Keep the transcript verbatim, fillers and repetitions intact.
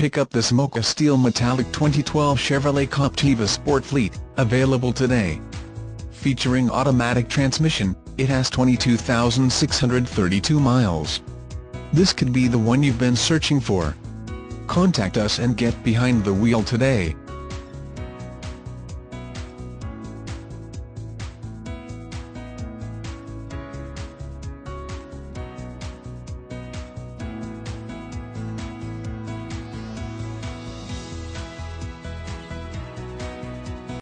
pick up this Mocha Steel Metallic twenty twelve Chevrolet Captiva Sport Fleet, available today. Featuring automatic transmission, it has twenty-two thousand six hundred thirty-two miles. This could be the one you've been searching for. Contact us and get behind the wheel today.